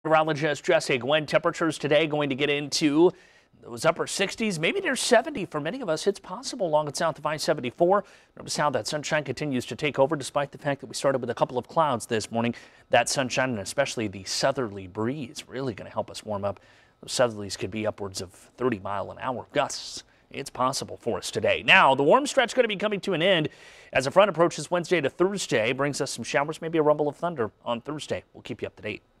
Meteorologist Jesse Gwen, temperatures today going to get into those upper 60s, maybe near 70 for many of us. It's possible along and south of I-74. Notice how that sunshine continues to take over despite the fact that we started with a couple of clouds this morning. That sunshine and especially the southerly breeze really going to help us warm up. Those southerlies could be upwards of 30-mile-an-hour gusts. It's possible for us today. Now, the warm stretch going to be coming to an end as a front approaches Wednesday to Thursday. Brings us some showers, maybe a rumble of thunder on Thursday. We'll keep you up to date.